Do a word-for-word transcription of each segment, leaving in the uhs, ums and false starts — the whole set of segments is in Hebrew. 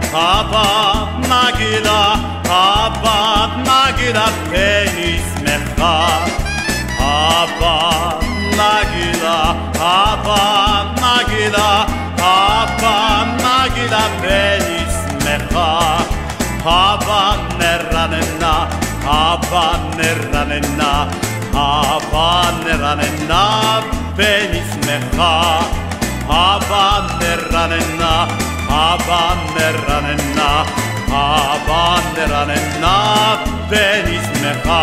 Hava Nagila, Hava Nagila, ונשמחה. Hava Nagila, Hava Nagila, Hava Nagila, ונשמחה. Hava נרננה, Hava נרננה, Hava נרננה, ונשמחה. Hava נרננה, Hava נרננה, Hava נרננה, ונשמחה.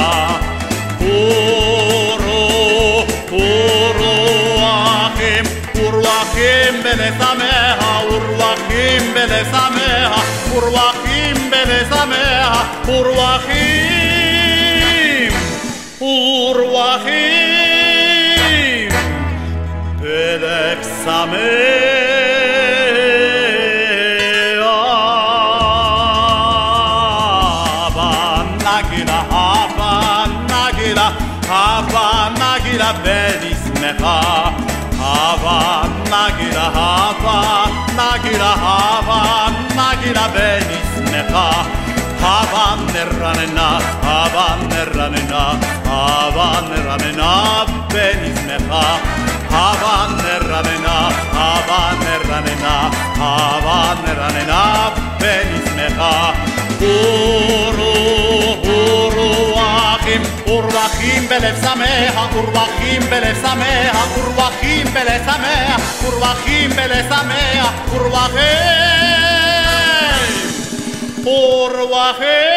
אורו, אורו אחים, ורוחים בלשמח, ורוחים בלשמח, ורוחים בלשמח, ורוחים, ורוחים בלשמח. Hava Nagila, ונשמחה. Hava Nagila, Hava Nagila, Hava Nagila, ונשמחה. Hava נרננה, Hava נרננה, Hava נרננה, ונשמחה. Hava נרננה, Hava נרננה, Hava נרננה, ונשמחה. אורו, אורו אחים, ורוחים בלב שמח, ורוחים בלב שמח, ורוחים בלב שמח, ורוחים בלב שמח, ורוחים, ורוחים